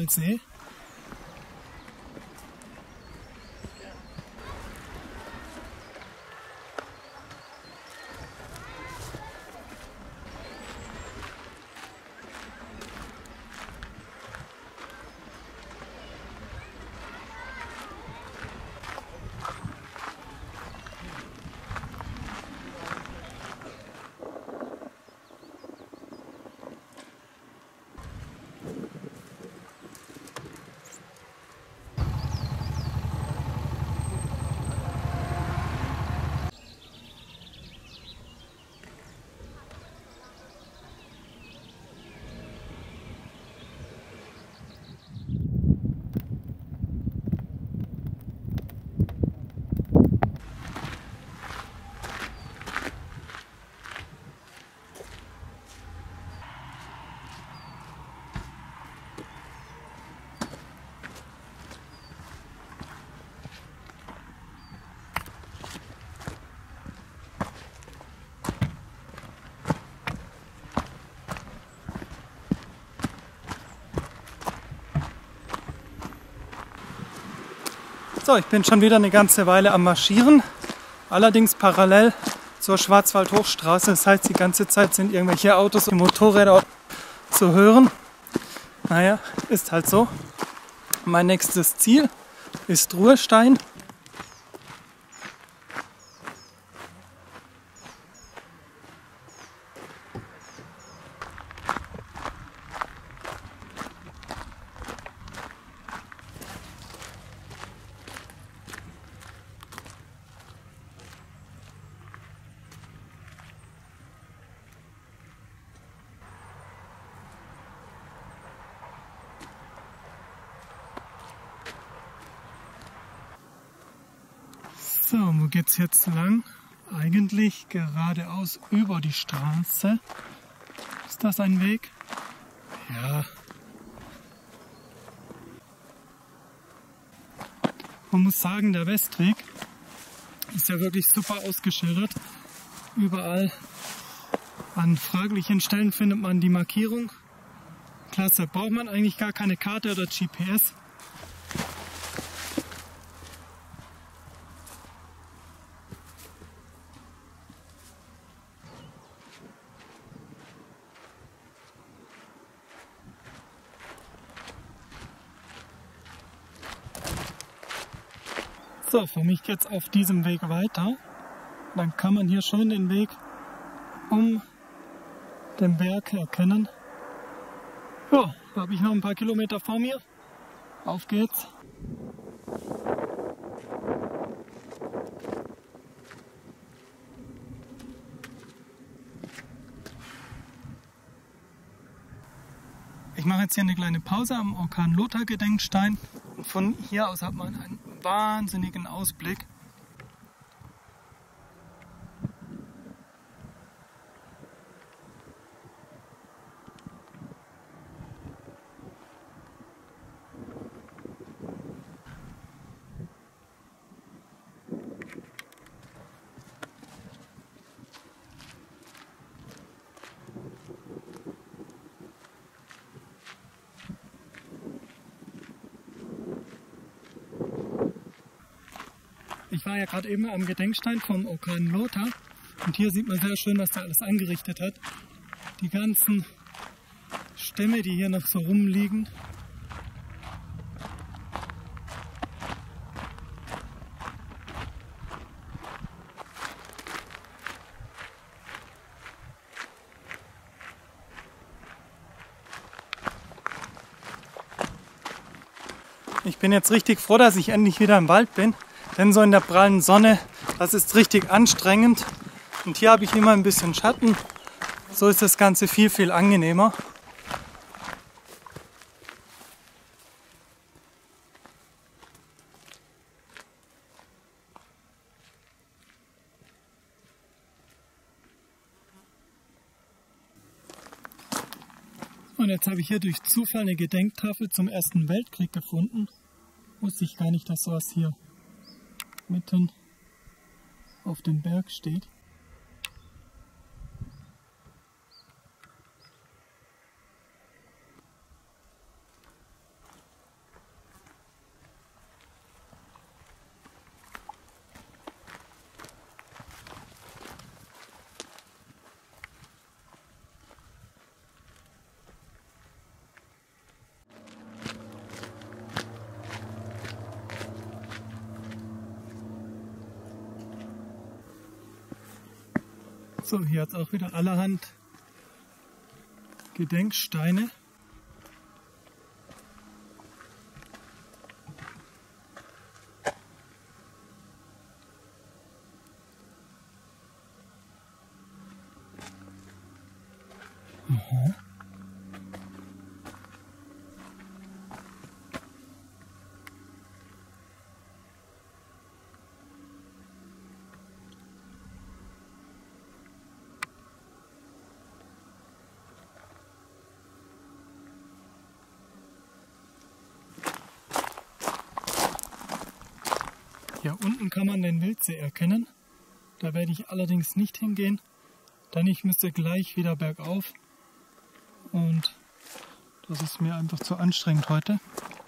Quellsee. So, ich bin schon wieder eine ganze Weile am Marschieren, allerdings parallel zur Schwarzwaldhochstraße. Das heißt, die ganze Zeit sind irgendwelche Autos und Motorräder zu hören. Naja, ist halt so. Mein nächstes Ziel ist Ruhestein. So, wo geht's jetzt lang? Eigentlich geradeaus über die Straße. Ist das ein Weg? Ja. Man muss sagen, der Westweg ist ja wirklich super ausgeschildert. Überall an fraglichen Stellen findet man die Markierung. Klasse, braucht man eigentlich gar keine Karte oder GPS. So, für mich geht es auf diesem Weg weiter. Dann kann man hier schön den Weg um den Berg erkennen. Ja, da habe ich noch ein paar Kilometer vor mir. Auf geht's! Ich mache jetzt hier eine kleine Pause am Orkan Lothar Gedenkstein. Und von hier aus hat man einen wahnsinnigen Ausblick. Ich war ja gerade eben am Gedenkstein vom Orkan Lothar und hier sieht man sehr schön, was er alles angerichtet hat. Die ganzen Stämme, die hier noch so rumliegen. Ich bin jetzt richtig froh, dass ich endlich wieder im Wald bin. Denn so in der prallen Sonne, das ist richtig anstrengend. Und hier habe ich immer ein bisschen Schatten. So ist das Ganze viel, viel angenehmer. Und jetzt habe ich hier durch Zufall eine Gedenktafel zum Ersten Weltkrieg gefunden. Wusste ich gar nicht, dass sowas hier mitten auf dem Berg steht. So, hier hat es auch wieder allerhand Gedenksteine. Aha. Hier unten kann man den Wildsee erkennen. Da werde ich allerdings nicht hingehen, denn ich müsste gleich wieder bergauf. Und das ist mir einfach zu anstrengend heute.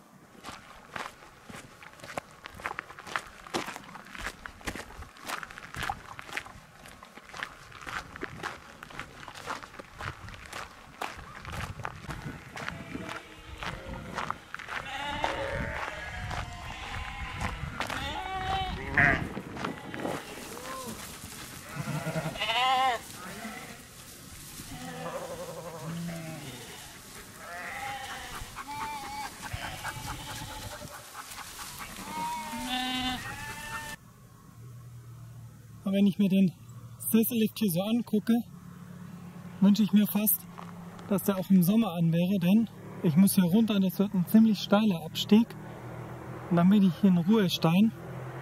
Aber wenn ich mir den Sessellift hier so angucke, wünsche ich mir fast, dass der auch im Sommer an wäre, denn ich muss hier runter und das wird ein ziemlich steiler Abstieg. Und dann bin ich hier in Ruhestein.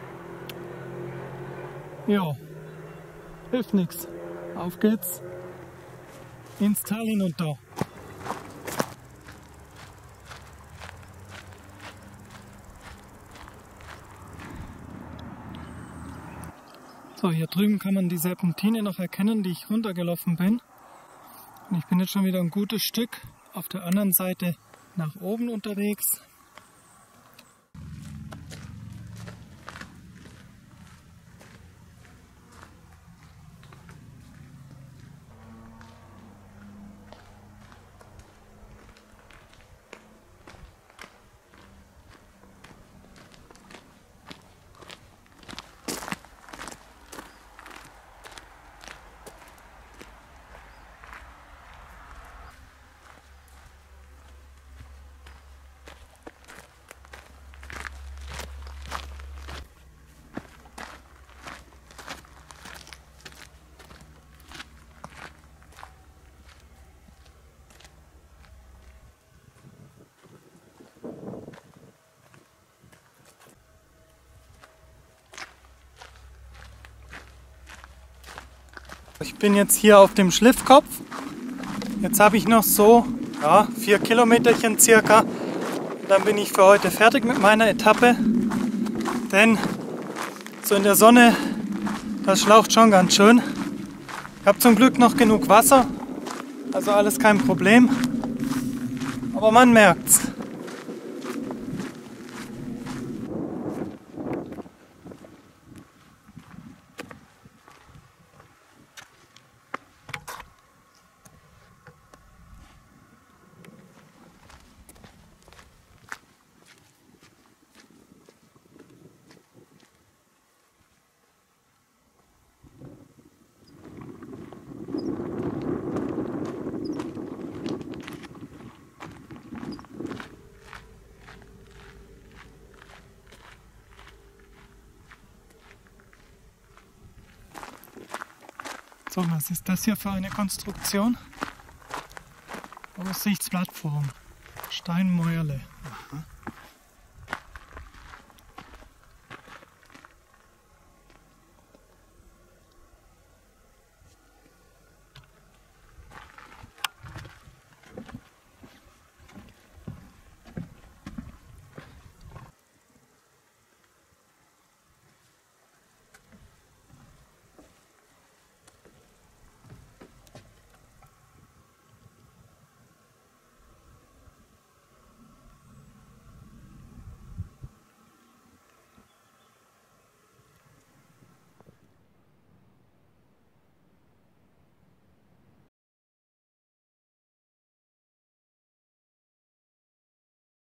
Ja, hilft nichts. Auf geht's ins Tal hinunter. So, hier drüben kann man die Serpentine noch erkennen, die ich runtergelaufen bin. Und ich bin jetzt schon wieder ein gutes Stück auf der anderen Seite nach oben unterwegs. Ich bin jetzt hier auf dem Schliffkopf. Jetzt habe ich noch so 4 Kilometerchen circa. Dann bin ich für heute fertig mit meiner Etappe. Denn so in der Sonne, das schlaucht schon ganz schön. Ich habe zum Glück noch genug Wasser, also alles kein Problem. Aber man merkt's. So, was ist das hier für eine Konstruktion? Aussichtsplattform, Steinmäuerle.